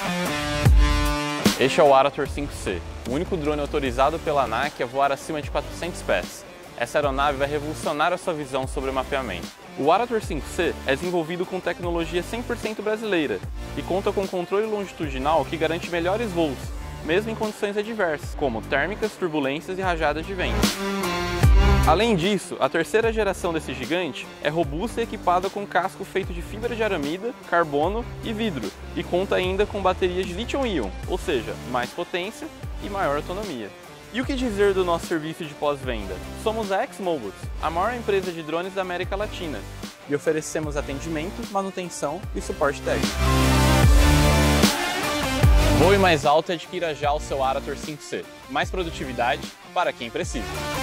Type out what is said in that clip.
Este é o Arator 5C, o único drone autorizado pela ANAC a voar acima de 400 pés. Essa aeronave vai revolucionar a sua visão sobre o mapeamento. O Arator 5C é desenvolvido com tecnologia 100% brasileira e conta com controle longitudinal que garante melhores voos, mesmo em condições adversas, como térmicas, turbulências e rajadas de vento. Além disso, a terceira geração desse gigante é robusta e equipada com casco feito de fibra de aramida, carbono e vidro, e conta ainda com baterias de lítio-íon, ou seja, mais potência e maior autonomia. E o que dizer do nosso serviço de pós-venda? Somos a Xmobiles, a maior empresa de drones da América Latina, e oferecemos atendimento, manutenção e suporte técnico. Voe mais alto e adquira já o seu Arator 5C. Mais produtividade para quem precisa.